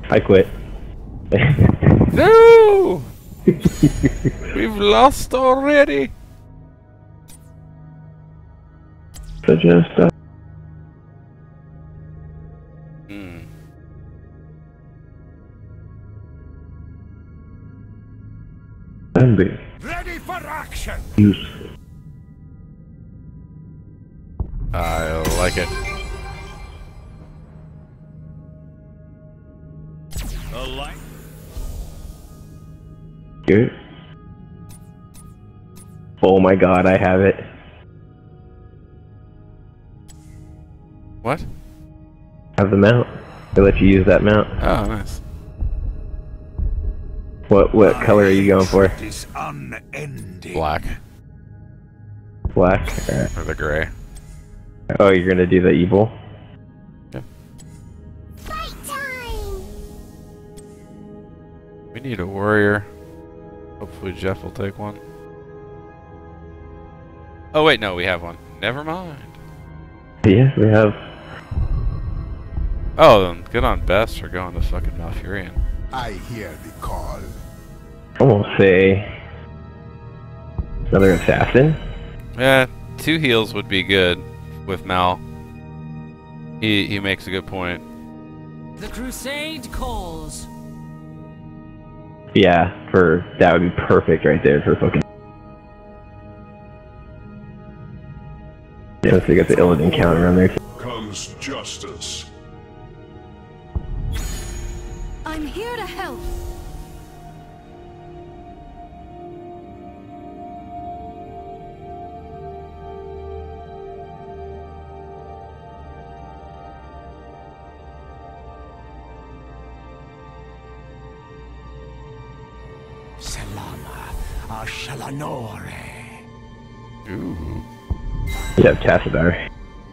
I quit. No! We've lost already. So just Ready for action. Useful. I like it. A light. Good. Oh my god, I have it. What? I have the mount. They let you use that mount. Oh, nice. What color are you going for? Is unending. Black. Black? Alright. Or the gray. Oh, you're gonna do the evil? Yeah. Fight time! We need a warrior. Hopefully Jeff will take one. Oh wait, no, we have one. Never mind. Yeah, we have. Oh, then good on Bess for going to fucking Malfurion. I hear the call. I won't say another assassin. Yeah, 2 heals would be good with Mal. He makes a good point. The crusade calls. Yeah, for that would be perfect right there for fucking. Since we got the Illidan counter on there too. Comes justice. I'm here to help. Selama Ashalanore. Ooh. You have Tassadar.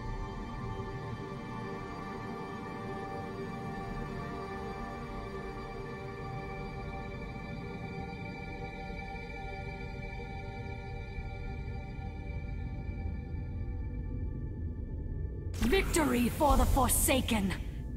Victory for the Forsaken.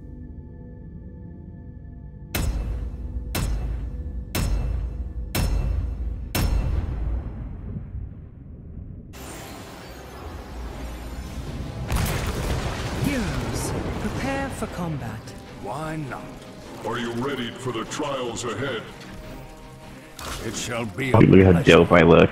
Heroes, prepare for combat. Why not? Are you ready for the trials ahead? It shall be Look at how pleasure. dope I look.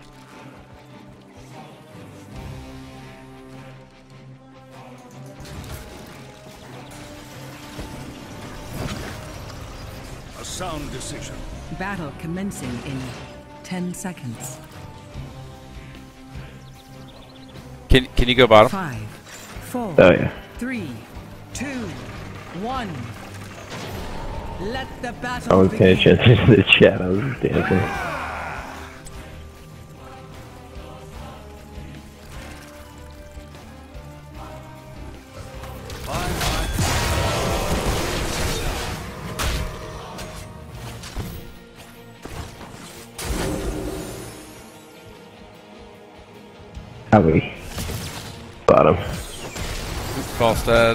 A sound decision. Battle commencing in 10 seconds. Can you go bottom? 5, 4, Oh yeah. 3, 2, 1. Let the I battle was paying begin. attention to the chat. I was just dancing. How we? Bottom. Falstad.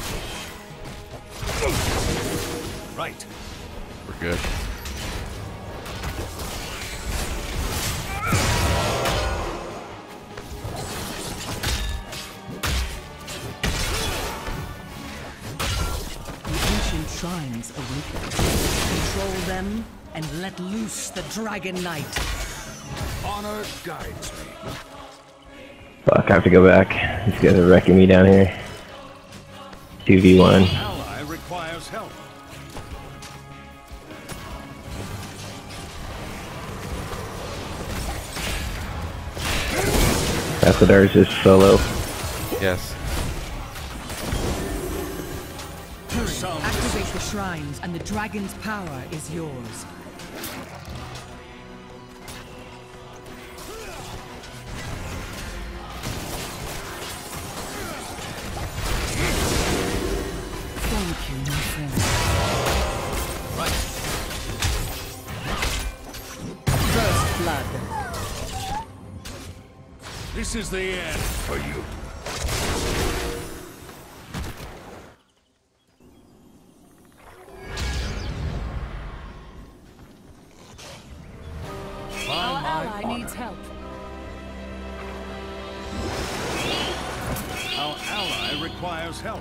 Right. We're good. The ancient shrines awaken. Control them and let loose the Dragon Knight. Honor guides me. Fuck, I have to go back. These guys are wrecking me down here. 2v1. Ally requires help. Tassadar is just solo. Yes. Activate the shrines and the dragon's power is yours. Thank you, my friend. First blood. This is the end for you. help. Our ally requires help.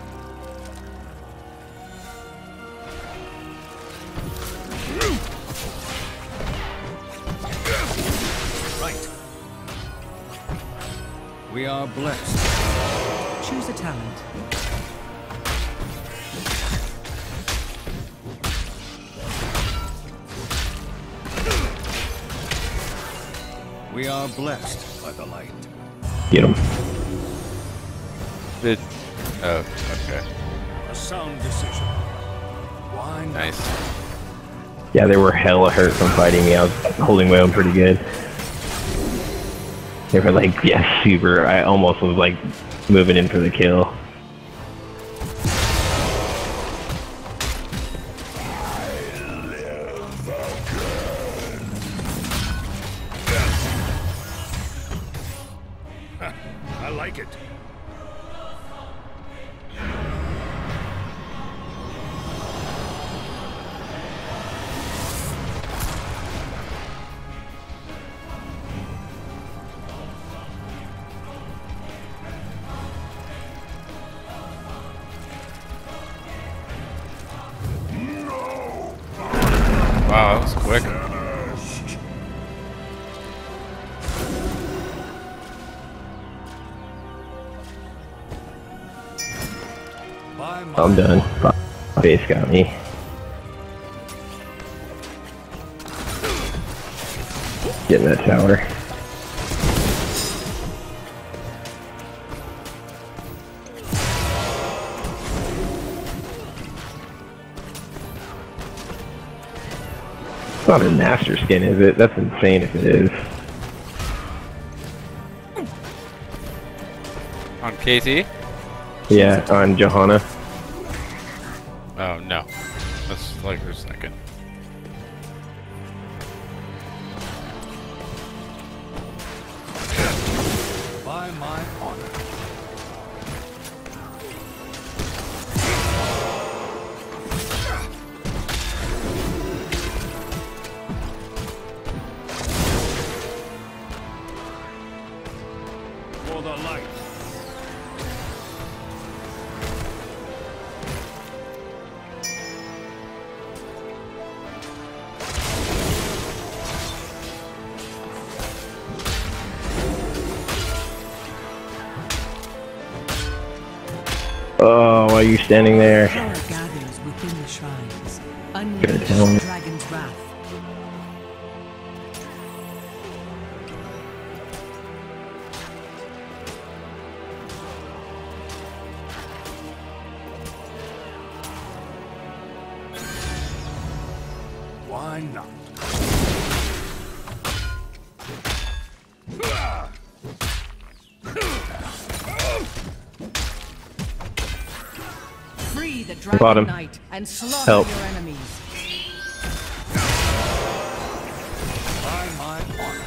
Right. We are blessed. Choose a talent. We are blessed by the light. Get him. Did. Oh, okay. A sound decision. Why not? Nice. Yeah, they were hella hurt from fighting me. I was holding my own pretty good. They were like, yeah, super. I almost was like moving in for the kill. I like it. Wow, that was quick. By my I'm done. Base got me. Get in that tower. It's not a master skin, is it? That's insane if it is. On KT? Yeah, on Johanna. Oh, no. That's like her second. by my honor. For the light. Oh, why are you standing there? Power gathers within the shrines. Gonna tell him. Unleash dragon's wrath. Why not? Free the dragon Bottom. knight and slaughter Help. your enemies. By my honor.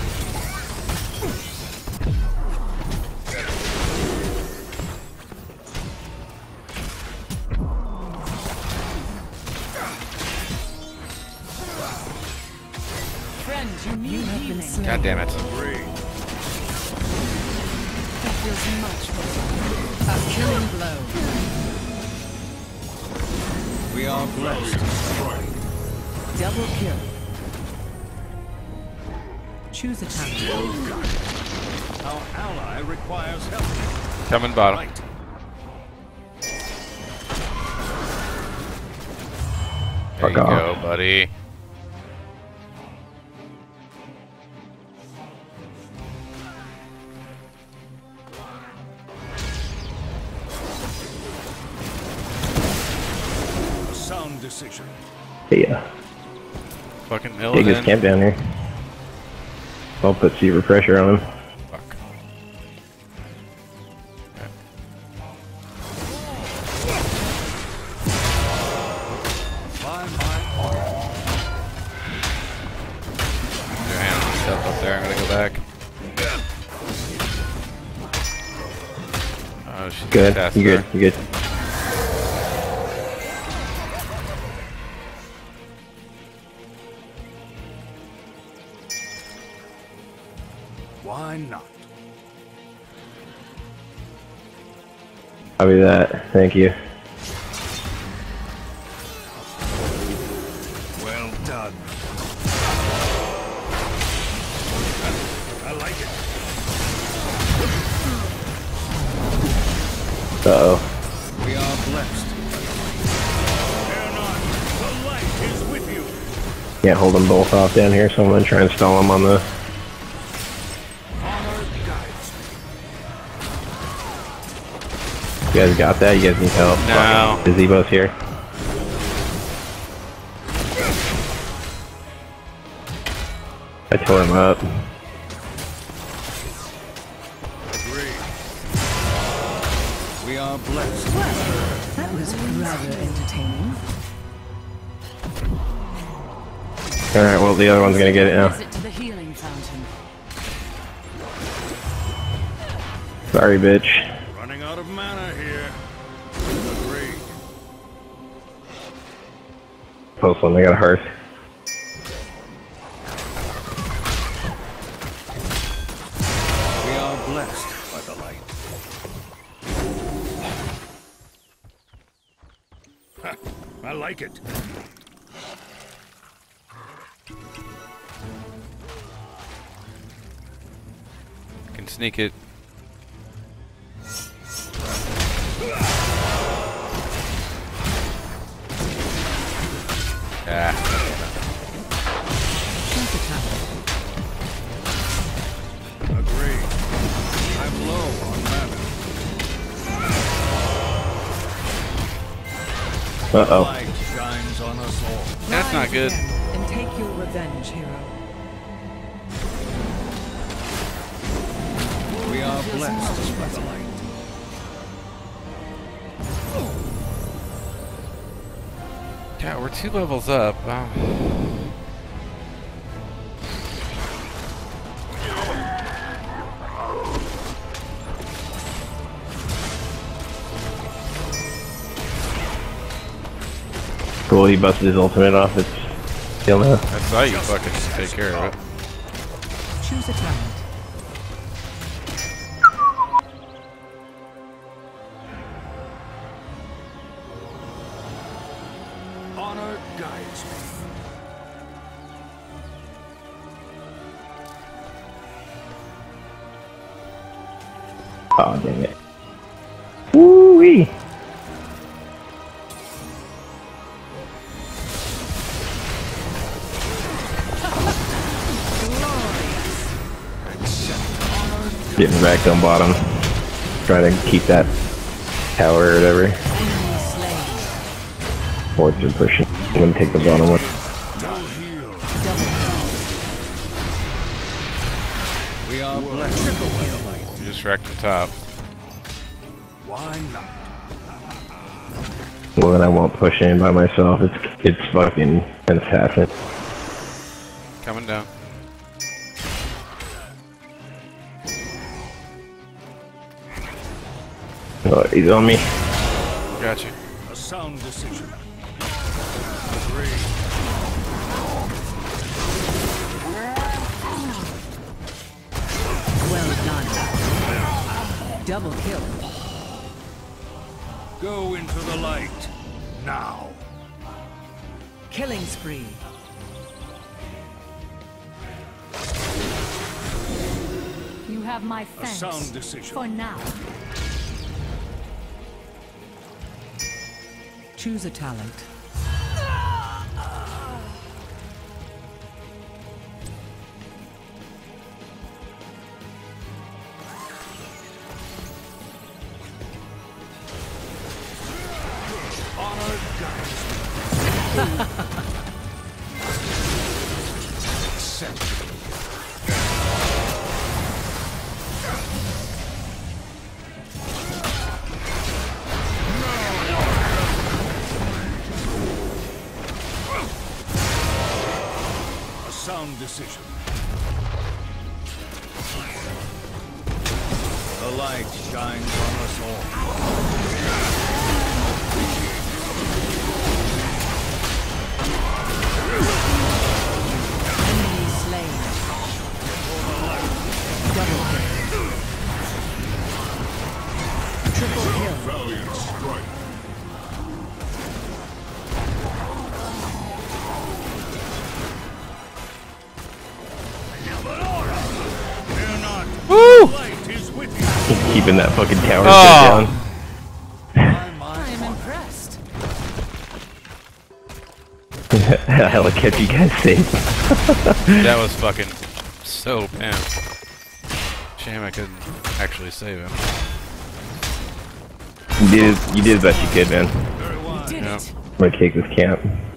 Friends, you need healing. God damn it. Agree. That feels much better. A killing blow. We are blessed. Double kill. Choose a talent. Our ally requires help. Coming bottom. Light. There Fuck you go, off. buddy. A sound decision. Yeah. Fucking Take his Illidan. camp down here. I'll put super pressure on him. Fuck. Okay. By my honor. Your hand on myself up there. I'm gonna go back. Oh, she's Good. faster. You good. You good. not? Copy that. Thank you. Well done. I like it. Uh-oh. We are blessed. Fear not. The light is with you. Can't hold them both off down here, so I'm gonna try and stall them on the... Honor guides me. You guys got that? You guys need help? No. The Zebo's here. I tore him up. Agreed. We are blessed. That was rather entertaining. Alright, well the other one's gonna get it now. Visit to the healing fountain. Sorry, bitch. Running out of mana here. Agreed. Close one, they got a hearth. We are blessed by the light. Ha, I like it. Can sneak it. Ah. Agreed. I'm low on mana. Uh-oh. Light shines on us all. That's not good. And take your revenge, hero. We are blessed by the light. Yeah, we're 2 levels up. Cool, he busted his ultimate off. It's kill now. I saw you fucking take care of it. Choose a talent. Honor guides me. Oh, dang it. Woo-wee! Getting wrecked on bottom. Try to keep that tower or whatever. Forwards are pushing. I'm gonna take the bottom one. We are blessed by the light. You just wrecked the top. Why not? Well, then I won't push in by myself. It's fucking an assassin. Coming down. Oh, he's on me. Got you. A sound decision. Agreed. Well done. Double kill. Go into the light. Now. Killing spree. You have my A thanks. sound decision. For now. Choose a talent. Honor guides me. Accept. A sound decision. The light shines on us all. Enemy slain. Double kill. valiant strike. Fear not. Woo! The light is with you. Keeping that fucking tower Oh. down. I am impressed. I'll kept you guys safe. That was fucking so bad. Shame I couldn't actually save him. You did the best you could, man. Very wise. Did Yep. it. I'm gonna take this camp.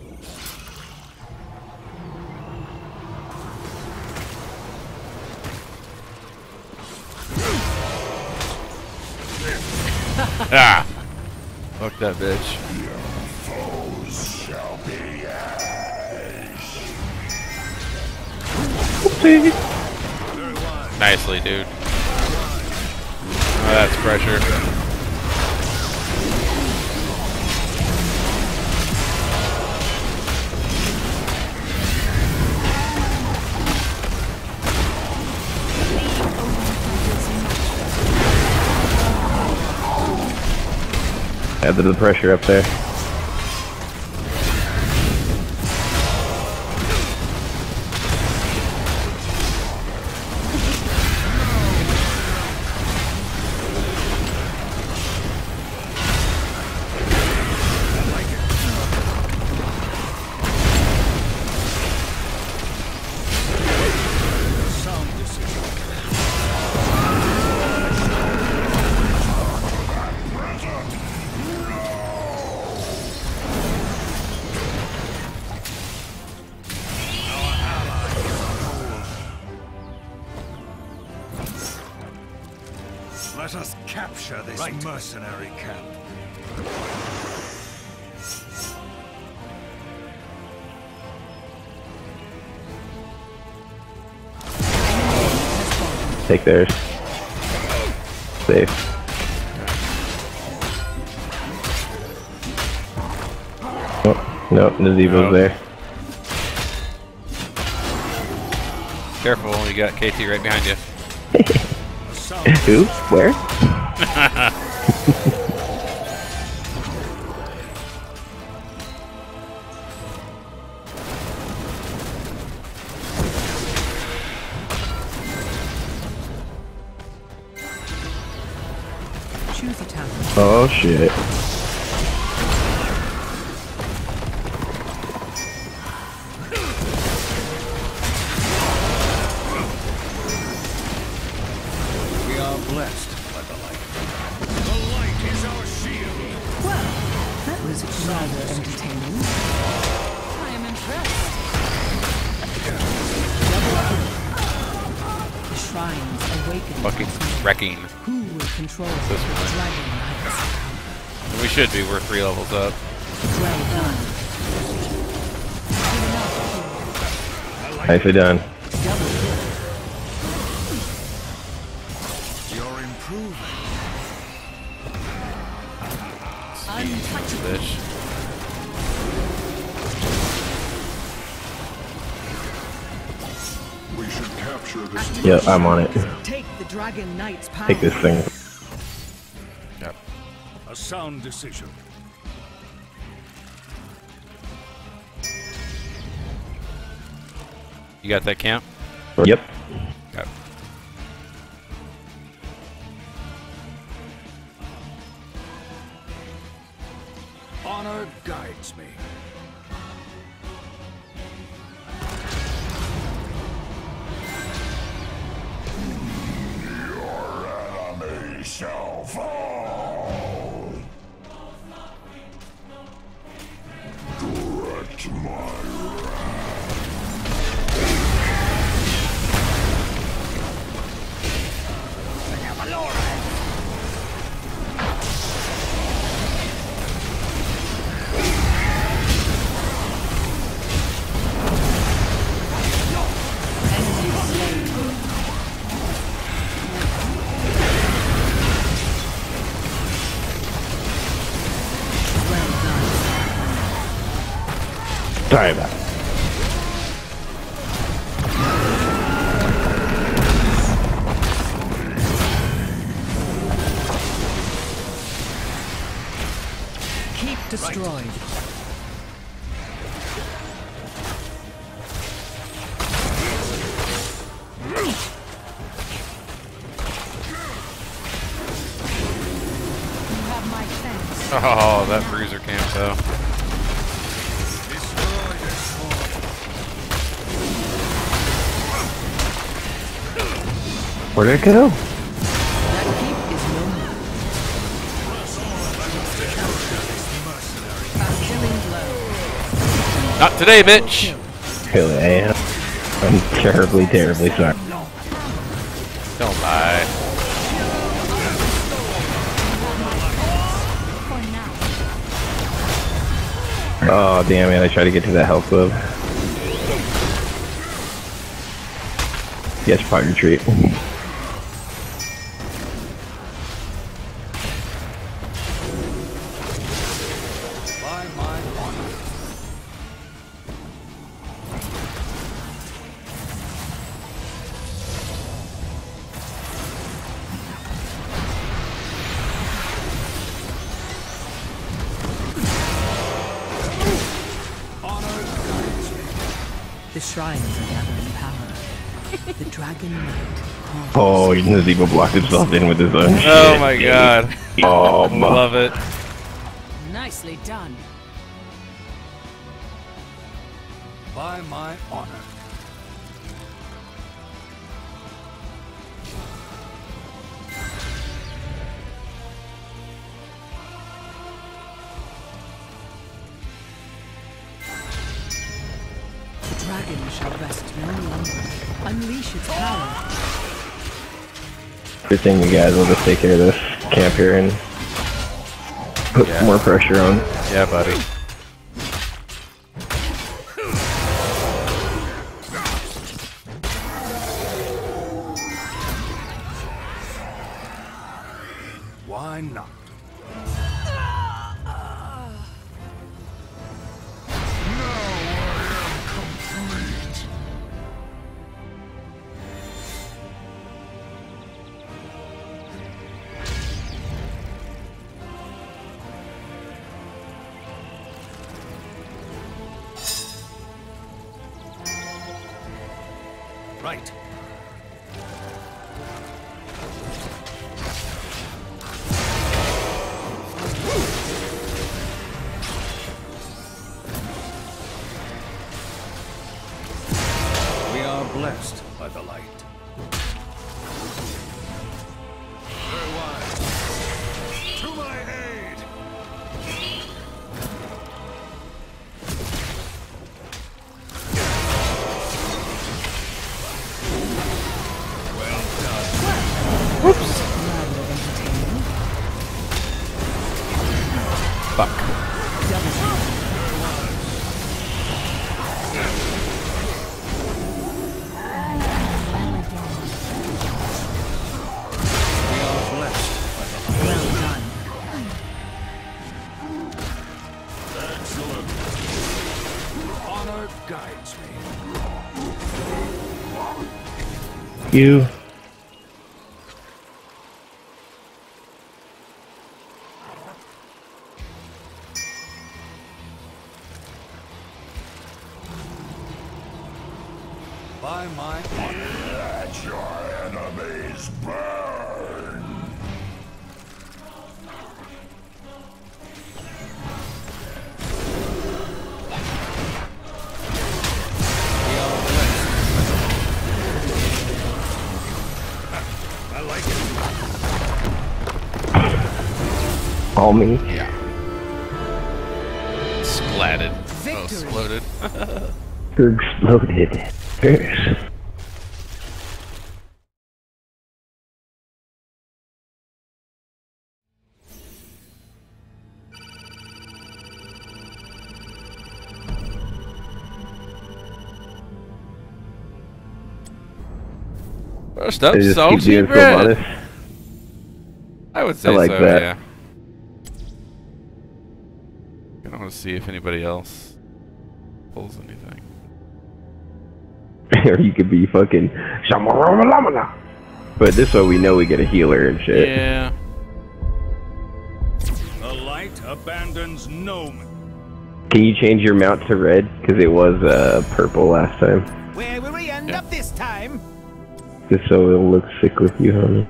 Ah! Fuck that bitch. Nicely, dude. Oh, that's pressure. Add the pressure up there. Sound decision. Let us capture this mercenary camp. Take theirs. Safe. Oh, nope, Nazeebo's Nope. there. Careful, you got KT right behind you. Who? Where? Choose a tower. Oh shit. We are blessed by the light. The light is our shield. Well, that was rather entertaining. I am impressed. The shrines awaken. Fucking wrecking. Who will control the This one. dragon knights? We should be, we're 3 levels up. Well done. Nicely done. Double kill. You're improving. Untouchable. Bitch. We should capture this. Yep, I'm on it. Take the dragon knight's power. Take this thing. Yep. A sound decision. You got that camp? Yep. Yep. Honor guides me. Shall fall. Direct my Sorry about it. Keep destroyed. You have my thanks. Oh, that bruiser camp though. Destroy this sword. Where'd it go? That keep is no more. A killing blow. Not today, bitch. Really, I am. I'm terribly, terribly sorry. Don't lie. For now. Oh, damn it. I tried to get to that health club. Yes, part retreat. By my honor. The shrines are gathering power. The dragon knight calls. Oh, Nazeeba blocked himself in with his own shit. Oh my god. Oh, my. Love it. Nicely done. By my honor. The dragon shall rest no longer. Unleash its power. Good thing you guys will just take care of this camp here and put some more pressure on. Yeah, buddy. Why not? Right. We are blessed by the light. Very wise. To my aid! Well done. Fuck. We are blessed by the light. Well done. Excellent. Honor guides me. You. By my honor. Let your enemies burn. We are blessed. I like it. All me. Yeah. Splatted. Oh, Victory. exploded. Exploded. Yes. First up, They just keep salty doing bread. bonus. I would say like so, that. yeah. I want to see if anybody else pulls anything. Or you could be fucking Shamarama. But this way we know we get a healer and shit. Yeah. The light abandons no man. Can you change your mount to red? Because it was purple last time. Where will we end up this time? Just so it'll look sick with you, homie.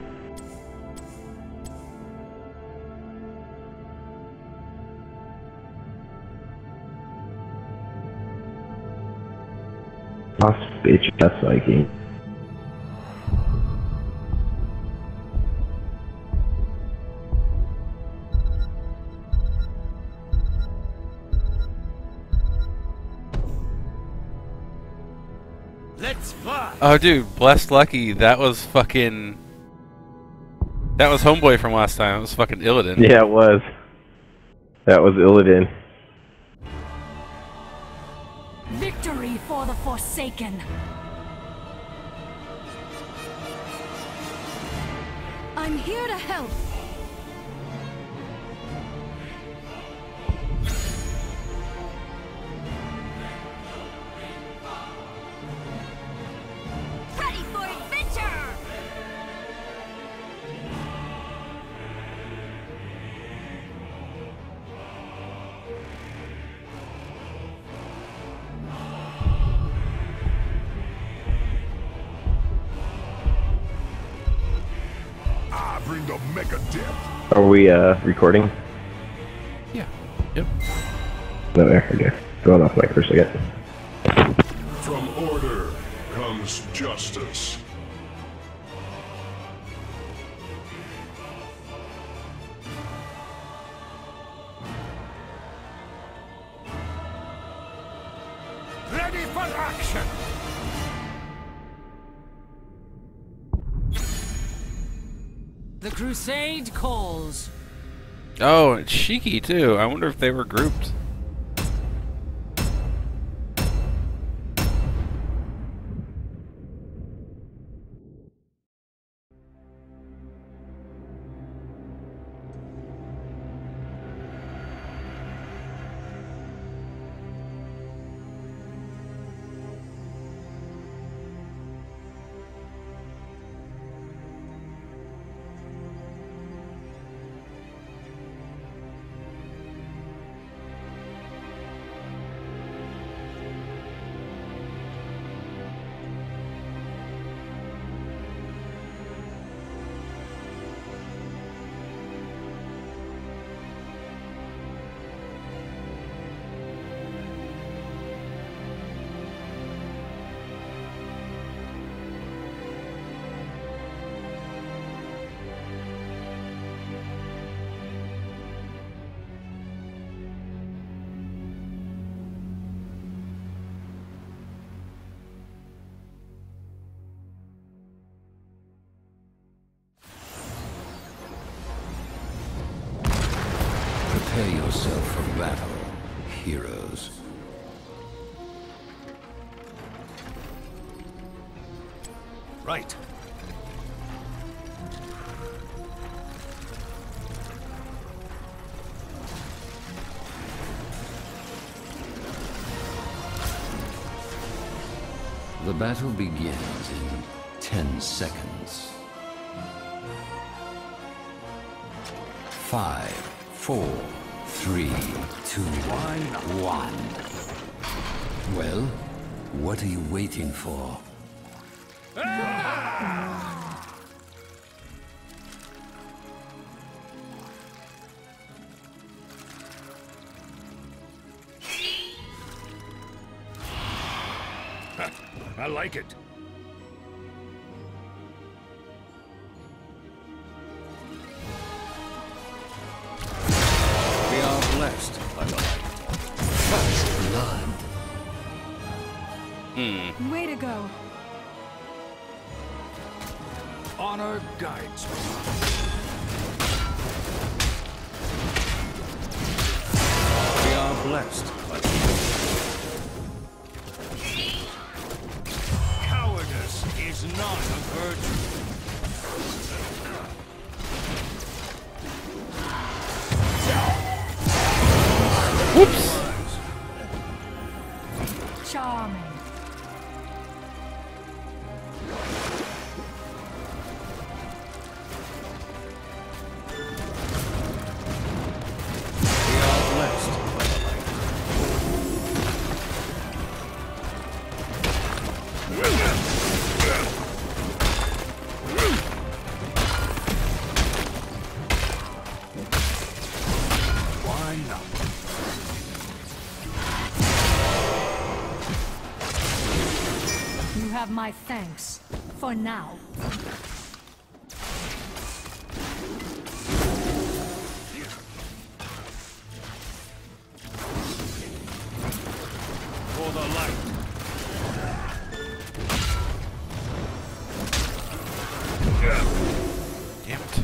Lost bitch ass Viking. Let's fly. Oh, dude, blessed lucky. That was fucking. That was Homeboy from last time. It was fucking Illidan. Yeah, it was. That was Illidan. Victory for the Forsaken. I'm here to help. Ready for adventure! I bring the mega dip. Are we recording? Yeah. Yep. No, there. Okay. Going off mic for a second. From order comes justice. Ready for action. The crusade calls. Oh, it's Shiki too. I wonder if they were grouped. Prepare yourself for battle, heroes. Right. The battle begins in 10 seconds. 5, 4, 3, 2, 1. Well, what are you waiting for? I like it. We are blessed by the light. First blood. Way to go. Honor guides me. We are blessed by the Cowardice is not a virtue. Charming. Line up. You have my thanks. For now. For the light. Damn it.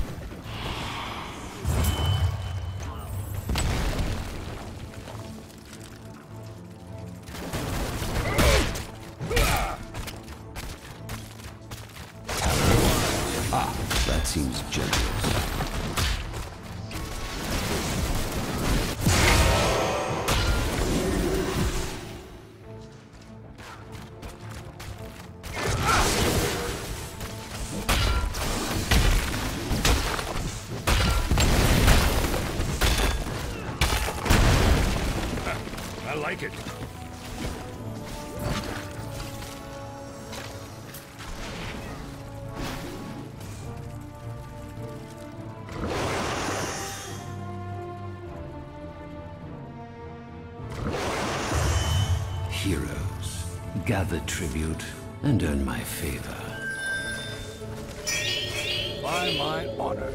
That seems generous. I like it. Heroes, gather tribute and earn my favor. By my honor.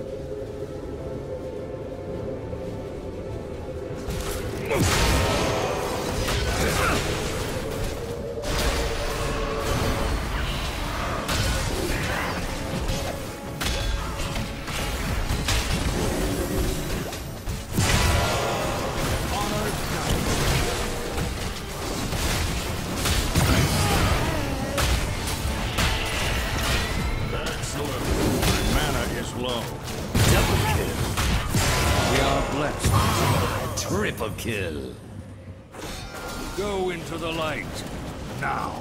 Excellent. Mana is low. Double kill. We are blessed. Triple kill. Go into the light. Now.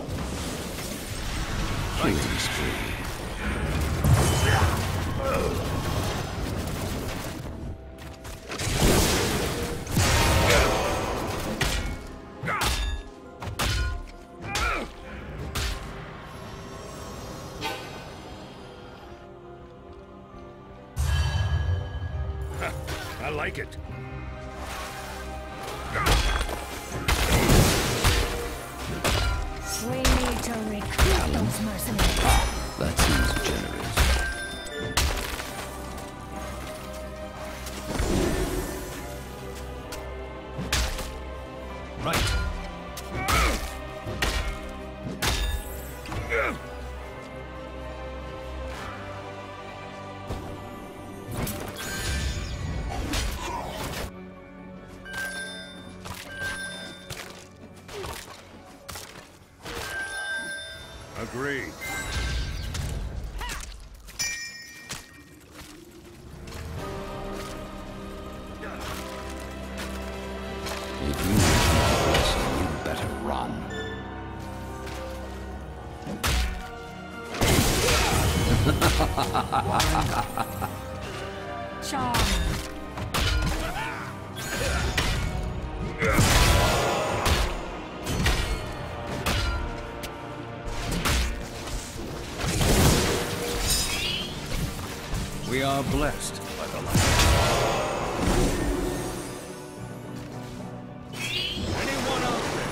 Killing spree. I like it. We need to recruit those mercenaries. That seems generous. Right. Agreed. If you wish my blessing, you'd better run. Charming. We are blessed by the light. Anyone out there?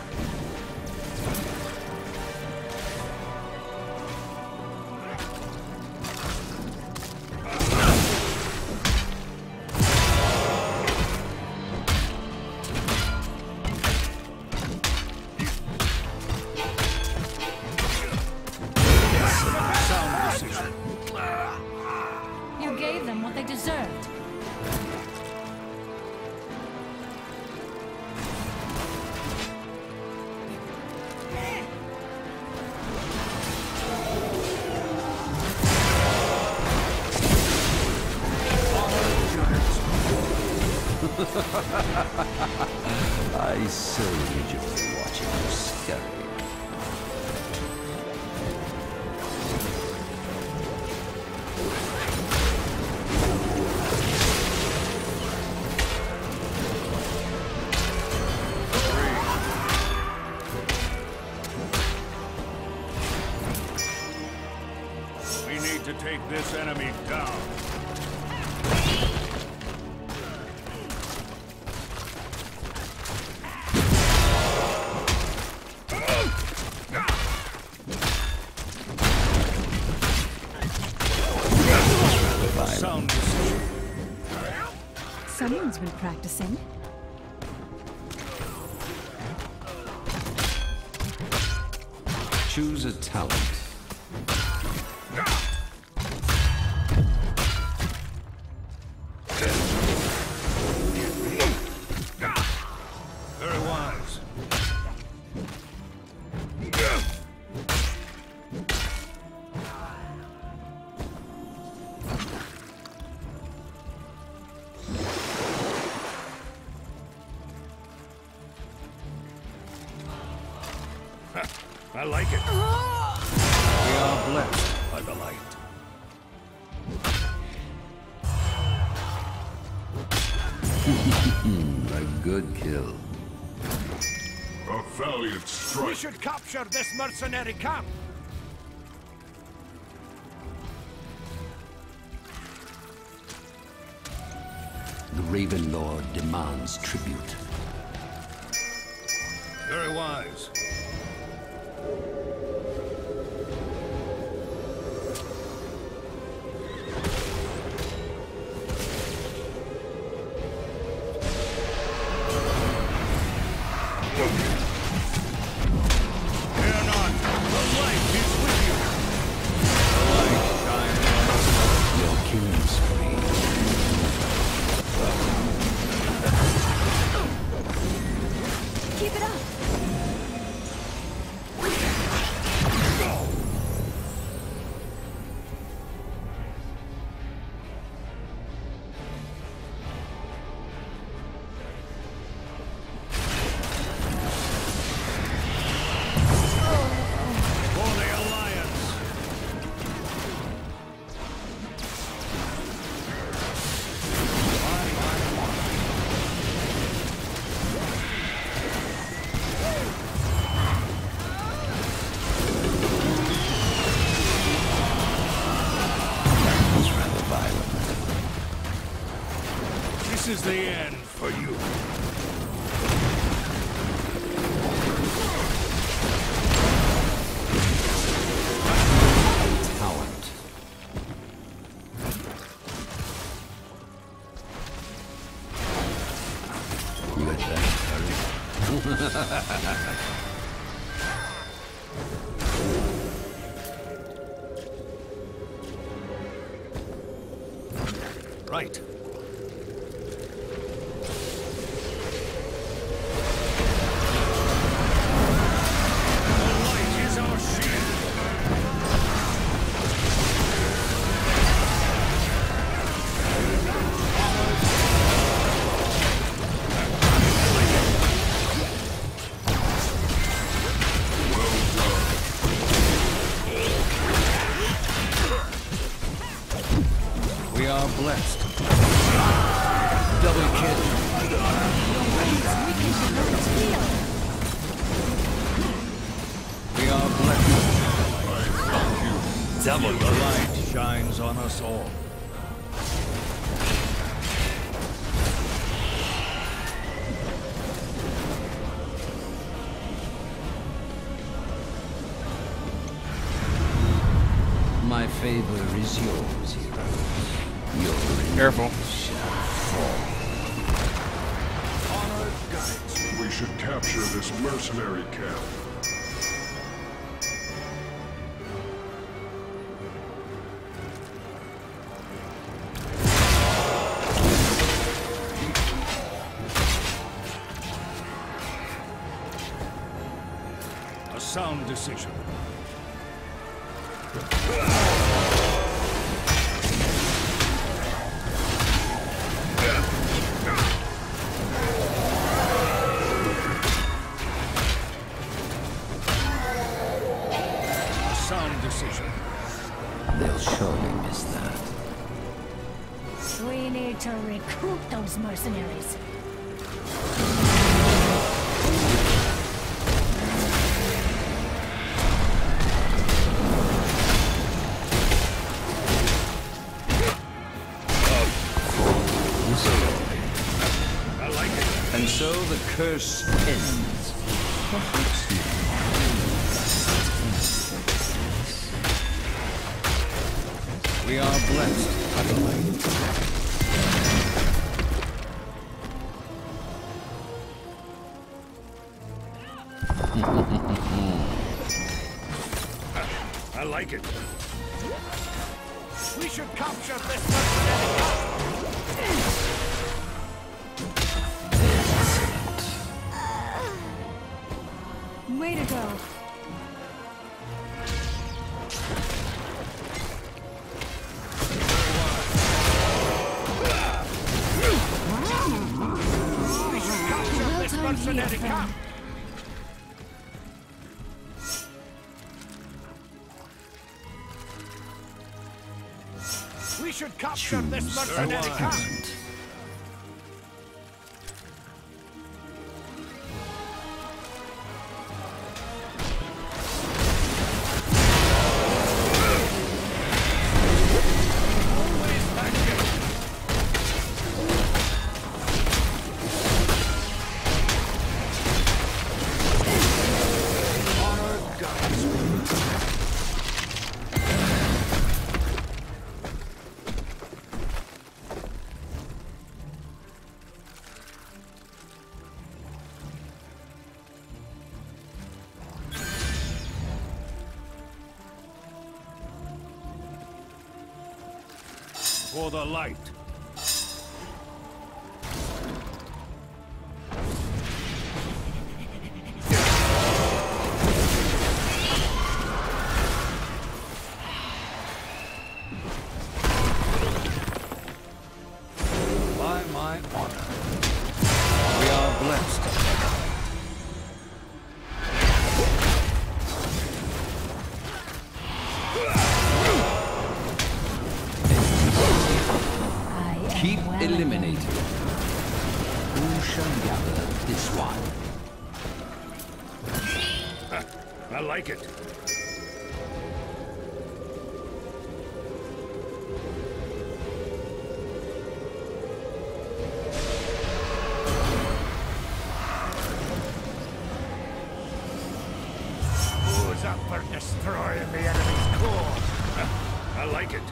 Sound decision. You gave them what they deserved. I so enjoy watching you scurry. We need to take this enemy down. been practicing? Choose a talent. Very wise. I like it. We are blessed by the light. A good kill. A valiant We strike. should capture this mercenary camp. The Raven Lord demands tribute. Very wise. Fear not, the light is with you. The light shines on us. Your killing spree. Keep it up! For the Alliance. That was rather violent. This is the end for you. Talent. Let that hurry. Right. The light is our shield. We are blessed. Double kill. We are blessed. Double. The light shines on us all. My favor is yours, hero. Your Careful. shall fall. Honored guides. We should capture this mercenary camp. A sound decision. A sound decision. They'll surely miss that. We need to recruit those mercenaries. I like it. And so the curse ends. Perhaps you We are blessed by the light. I like it. We should capture this mercenary. Way to go. We should capture this mercenary camp. We should capture this mercenary camp. For the light. By my honor, we are blessed. Keep eliminating. Who shall gather this one? I like it. Who's up for destroying the enemy's core? I like it.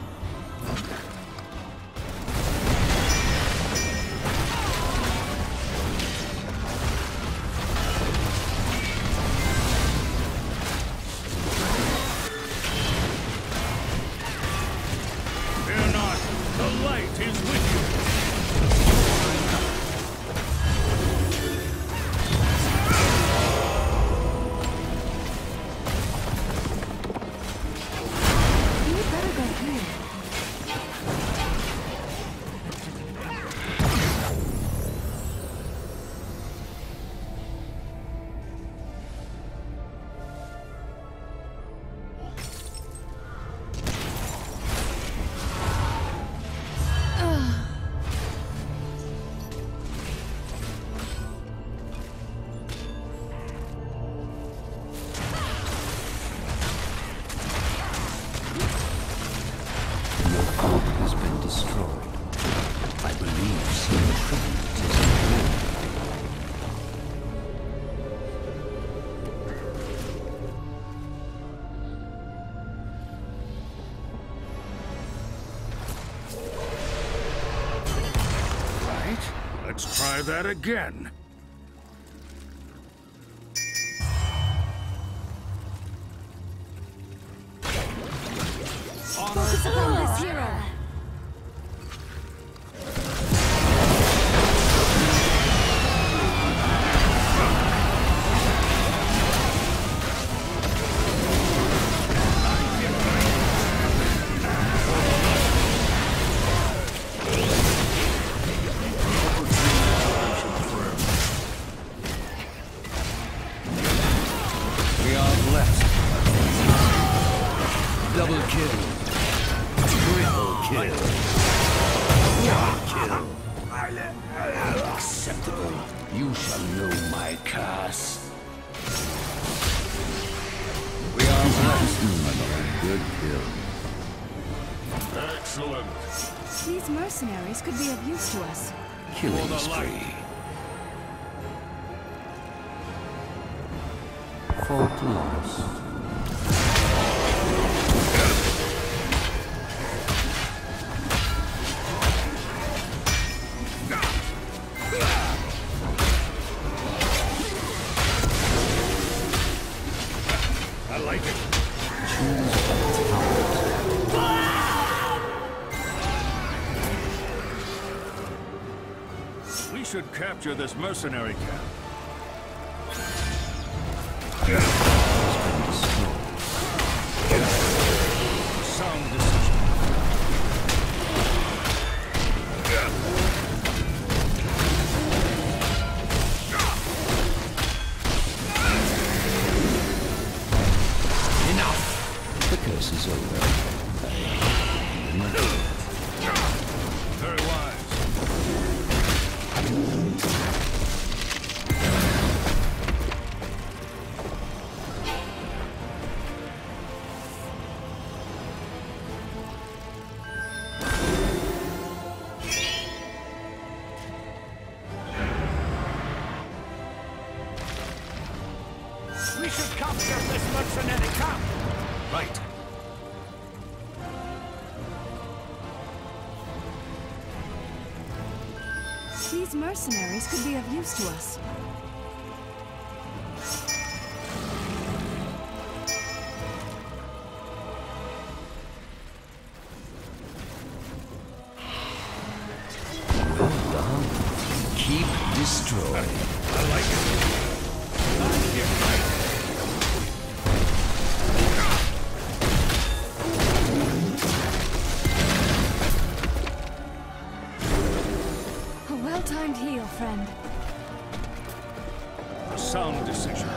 Fear not, the light is with you. You better go here. Your code has been destroyed. I believe some tribute is in Right? Let's try that again. Focus upon this hero. We are blessed. double kill. Triple kill. Kill. Acceptable. You shall know my curse. We are blessed. Another good kill. Excellent. These mercenaries could be of use to us. Killing the light. spree. Fort lost. like it. We should capture this mercenary camp. Sound decision. The curse is over. Very wise. We should capture this mercenary camp. Right. These mercenaries could be of use to us. Well done. Keep destroying. I like it. A well-timed heal, friend. A sound decision.